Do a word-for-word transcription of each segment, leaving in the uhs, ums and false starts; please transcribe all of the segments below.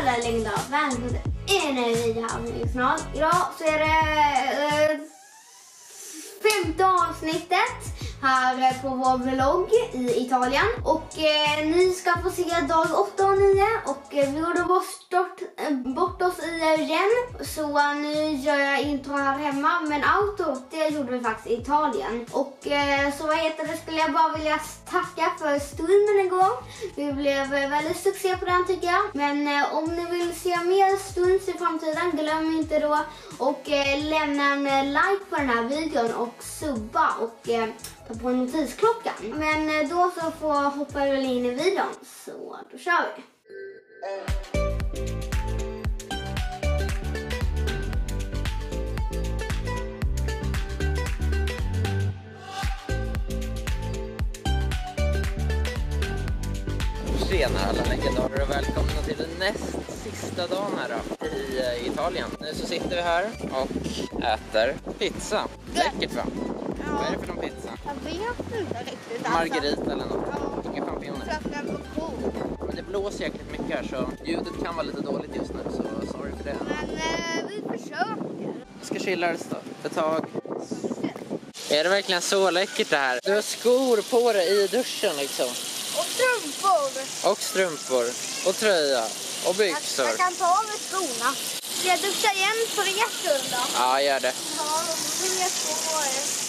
alla längder. Välkommen till en ny video här snart. Idag så är det eh, femte avsnittet här på vår vlogg i Italien. Och eh, ni ska få se dag åtta och nio. Och eh, vi gjorde bort, eh, bort oss i igen. Så eh, nu gör jag intro här hemma. Men outro, det gjorde vi faktiskt i Italien. Och eh, så vad heter det, skulle jag bara vilja tacka för stunden igår. Vi blev eh, väldigt succé på den tycker jag. Men eh, om ni vill se mer stunds i framtiden, glöm inte då och eh, lämna en eh, like på den här videon och subba och eh, ta på notisklockan. Men eh, då så får hoppa väl in i videon, så då kör vi. Tjena alla legendarer och välkomna till den näst sista dagen här då, i uh, Italien. Nu så sitter vi här och äter pizza. Läckert va? Ja. Vad är det för någon pizza? Jag vet inte riktigt. Alltså. Margarita eller något? Ja. Inga champinjoner. Men det blåser jäkligt mycket här så ljudet kan vara lite dåligt just nu, så sorry för det. Men eh, vi försöker. Vi ska chilla ett tag. Är det verkligen så läckert det här? Du har skor på dig i duschen liksom. Och strumpor. Och strumpor. Och tröja. Och byxor. Jag, jag kan ta av mig skorna. Ska jag duscha igen på tre sekunder? Ja, gör det. Ja, tre skor.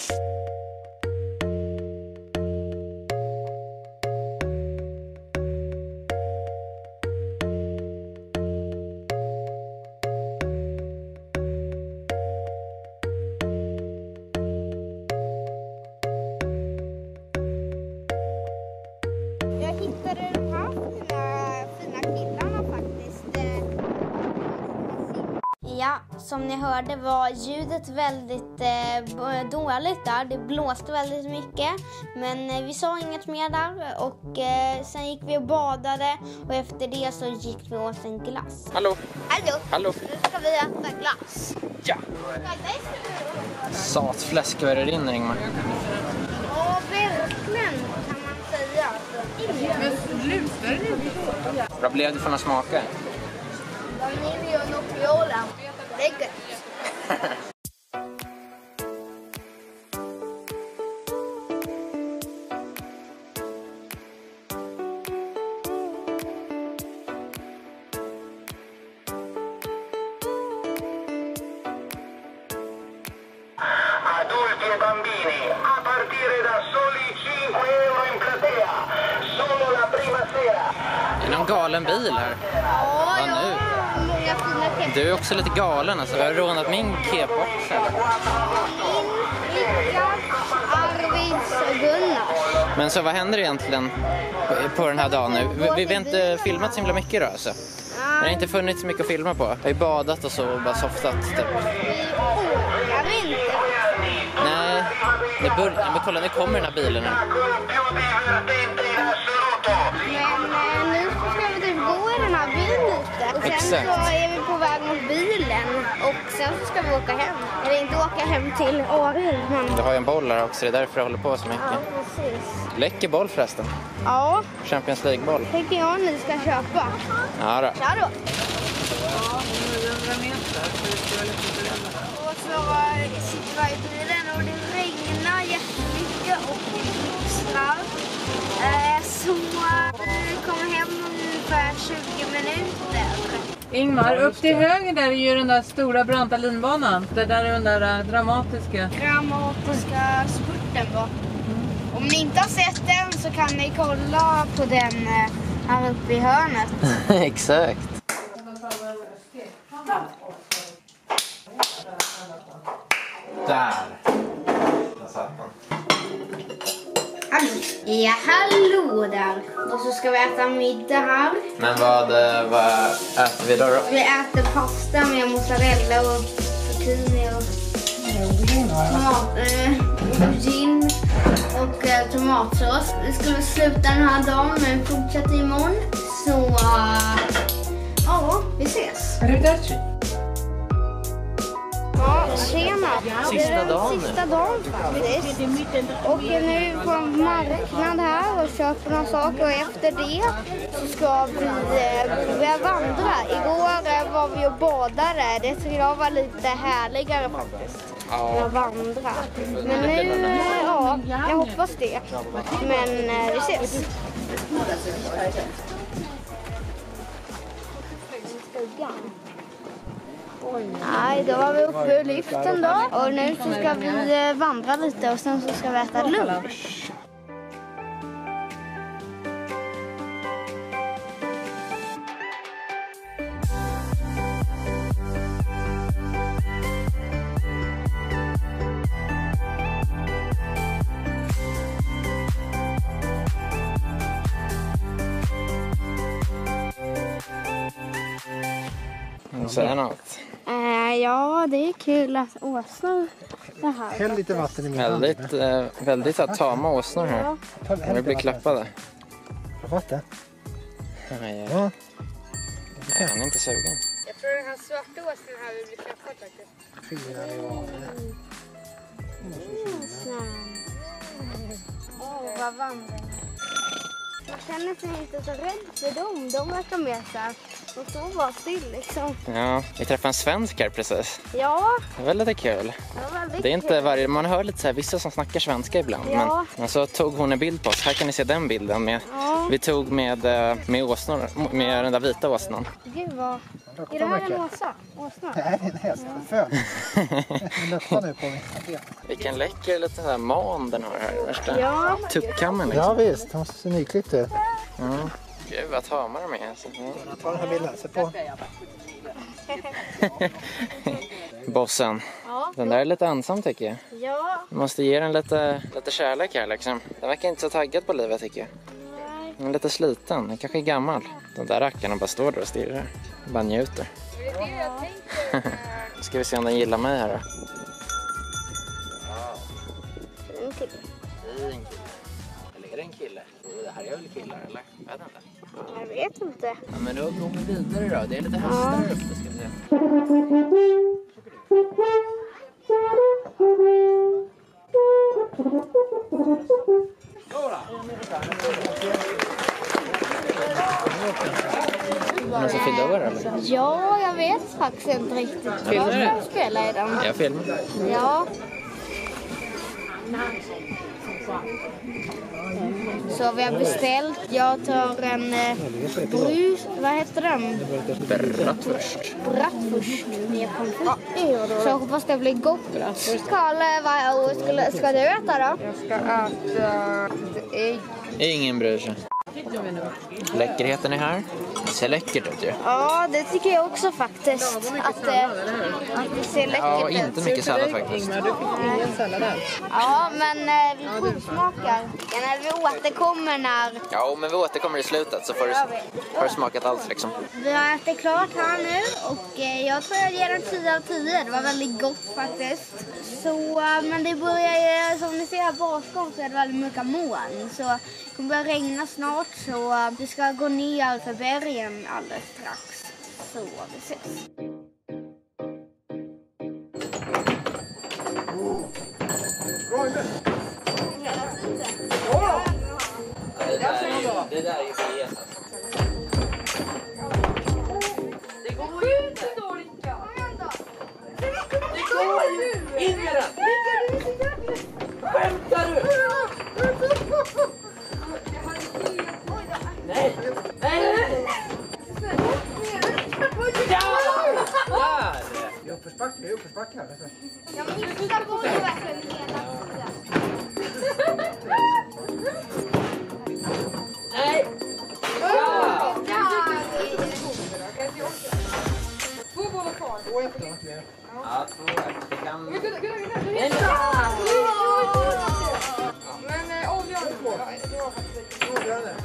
Jag hittade de här fina, fina killarna faktiskt. Ja, som ni hörde var ljudet väldigt eh, dåligt där. Det blåste väldigt mycket. Men eh, vi sa inget mer där. Och eh, sen gick vi och badade. Och efter det så gick vi åt en glass. Hallå. Hallå. Hallå. Nu ska vi äta glass. Ja. Satfläsk, vad är det rinner Ingmar? Ja, verkligen kan man säga. Men slutar det? Vad blev det för några smaker? Vanilj och nocchiola. Det är gött. Adulti e bambini, a partire da soli cinque euro in platea, solo la prima sera. Är det någon galen bil här? Ja, Vad ja. nu? Många fina kepsar. Du är också lite galen alltså. Jag har rånat min kepa också. Rickard, Arvids och Gunnar. Men så vad händer egentligen på, på den här dagen nu? Vi, vi har inte filmat så himla mycket då alltså. Det har inte funnits så mycket att filma på. Jag har ju badat och så och bara softat typ. Vi orkar inte. Nej, det bör... men kolla nu kommer den här bilen nu. Men nu ska vi typ gå i den här bilen lite. Och sen Exakt. så är vi på väg mot bilen. Och sen så ska vi åka hem. Eller inte åka hem till Arild. Men... Du har ju en boll här också, det är därför jag håller på så mycket. Ja, precis. Läcker boll förresten. Ja, Champions League-boll. tänker jag ni ska köpa. Ja då. Kör då. hundra meter. Och så sitter vi i bilen och det regnar jättemycket och det blåsar. Eh, så vi kommer hem om ungefär tjugo minuter. Ingmar, upp till höger där är ju den där stora branta linbanan. Det där är den där äh, dramatiska. Dramatiska spurten då. Om ni inte har sett den så kan ni kolla på den eh, här uppe i hörnet. Exakt. Där. Där satt den. Ja, hallå där. Och så ska vi äta middag här. Men vad, vad äter vi då då? Vi äter pasta med mozzarella och zucchini och tomat, eh, gin och eh, tomatsås. Vi skulle sluta den här dagen men fortsätter imorgon. Så uh, ja, vi ses. Arrivederci. Ja, tjena. Sista dagen nu. Sista dagen faktiskt. Och nu är vi på en marknad här och köper några saker och efter det så ska vi eh, börja vandra. Igår eh, var vi och badade. Det tycker jag var lite härligare faktiskt. Ja. Att vandra. Men nu, eh, ja, jag hoppas det. Men eh, vi ses. Nej, då var vi uppe i liften då. Och nu så ska vi eh, vandra lite och sen så ska vi äta lunch. Säg något. Eh, ja, det är kul att åsna det här. Häll lite vatten i min hand. Väldigt, eh, väldigt att tama åsnor här. De blir klappade. Vatten? Nej, Ja. han är inte sugen. Jag tror den här svarta åsnen här vill bli klappad faktiskt. Fyra nivåer. Åh, vad vandrar. Man känner sig inte så rädd för dem. De verkar mer så här. De står bara still liksom. Ja, vi träffade en svensk här precis. Ja, Det var väldigt kul. det var väldigt Det är inte kul. varje, man hör lite så här, vissa som snackar svenska ibland. Ja. Men, men så tog hon en bild på oss. Här kan ni se den bilden. Med, Ja. Vi tog med, eh, med, åsnor, med den där vita åsnan. Gud vad... Är det här en åsa? Åsna? Nej, det är en häst. Föl. Den luktar nu på mitt ben. Vilken läcker liten där man den har här. Värsta Ja. tuppkammen liksom. Ja visst, hon ser nyklippt ut. Ja. Gud vad tamar de är. Alltså. Ja. Ta den här bilden, se på. Bossen. Ja. Den där är lite ensam tycker jag. Ja. Du måste ge den lite, lite kärlek här liksom. Den verkar inte så taggad på livet tycker jag. Den är lite sliten, den kanske är gammal. Den där rackarna bara står där och stirrar. Bara njuter. Det är det jag tänker. Ska vi se om den gillar mig här då. En kille. Fin kille. Eller är det en kille? Oh, det här är väl killar eller? Jag vet inte. Jag vet inte. Ja, men då går vi vidare då. Det är lite hästar här uppe ska vi se. Är det som fyllde år eller? Ja, jag vet faktiskt inte riktigt. Filmar du? Jag spelar i den. Jag filmar. Ja. Så vi har beställt. Jag tar en eh, brus. Vad heter den? Bratwurst. Bratwurst med pommes frites. Så jag hoppas det blir gott. Karl, vad skulle, ska du äta då? Jag ska äta ägg. Ingen bryr sig. Läckerheten är här. Det ser läckert ut ju. Ja, det tycker jag också faktiskt. Att, eh, att det ser läckert Ja, ut. inte mycket sallad faktiskt. Ingmar, du fick ingen sallad här. Ja, men eh, vi provsmakar. Ja, när vi återkommer när Ja, men vi återkommer i slutet så får du, har du smakat allt liksom. vi har ätit klart här nu. Och eh, jag tror jag ger den tio av tio. Det var väldigt gott faktiskt. Så, eh, men det börjar ju, som ni ser här bakom så är det väldigt mycket moln. Så det kommer börja regna snart så eh, vi ska gå ner för bergen alldeles strax. Så vi ses. Det där är ju, det där är ju för Jesus. Det går ju inte. Det går ju. In med den. Skämtar du? Nej. Nej. Ja! Där! I uppförsbacke, i uppförsbacke här. Jag missar på det verkligen hela tiden. Nej! Ja! Två bollar kvar. Två ett då. Ja, två ett. Det kan... Gud, gud, gud, gud. Nej, Men eh, avgörande två. Det var faktiskt lite. Avgörande.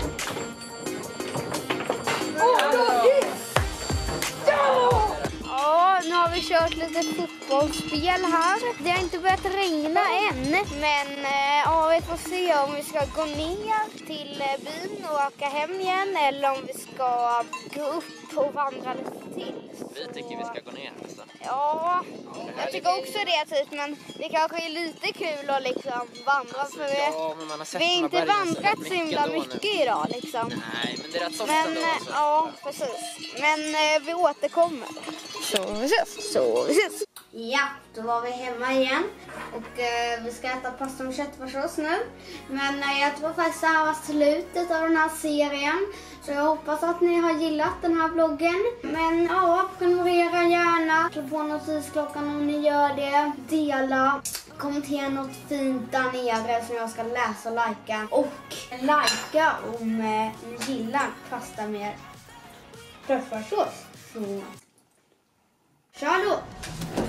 Ja, nu har vi kört lite fotbollsspel här. Det har inte börjat regna än, men eh, ja, vi får se om vi ska gå ner till eh, byn och åka hem igen eller om vi ska gå upp och vandra lite till. Vi tycker vi ska gå ner alltså. Ja, här jag tycker också det typ, men det kanske är lite kul att liksom vandra för vi, Ja, men man har sett vi har de här inte bergen vandrat så mycket himla ändå nu. mycket idag liksom. Nej, men det är rätt soft Men ändå eh, alltså. ja, precis. Men eh, vi återkommer. Så vi ses. Så vi ses. Ja, då var vi hemma igen. Och eh, vi ska äta pasta med köttfärssås nu. Men eh, jag tror faktiskt det här var slutet av den här serien. Så jag hoppas att ni har gillat den här vloggen. Men ja, prenumerera gärna. Slå på notisklockan om ni gör det. Dela. Kommentera något fint där nere som jag ska läsa och likea. Och likea om eh, ni gillar pasta med köttfärssås. Så kör då!